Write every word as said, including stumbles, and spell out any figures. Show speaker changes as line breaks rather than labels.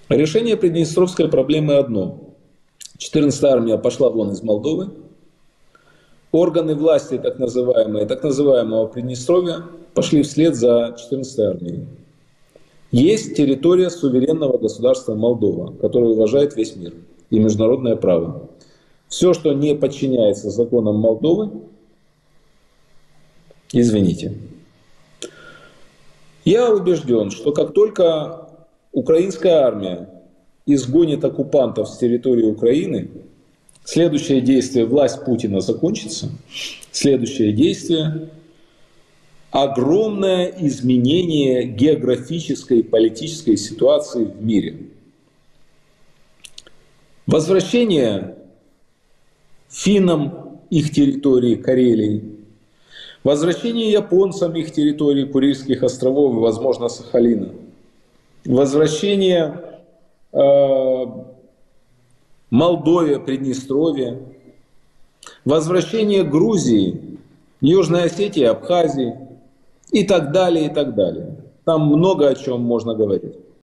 Решение приднестровской проблемы одно. четырнадцатая армия пошла вон из Молдовы. Органы власти так называемые, так называемого Приднестровья пошли вслед за четырнадцатой армией. Есть территория суверенного государства Молдова, которое уважает весь мир и международное право. Все, что не подчиняется законам Молдовы, извините. Я убежден, что как только украинская армия изгонит оккупантов с территории Украины, следующее действие, власть Путина закончится, следующее действие – огромное изменение географической и политической ситуации в мире. Возвращение финнам их территории, Карелии, возвращение японцам их территории, Курильских островов и, возможно, Сахалина, возвращение э, Молдове, Приднестровье, возвращение Грузии, Южной Осетии, Абхазии и так далее, и так далее. Там много о чем можно говорить.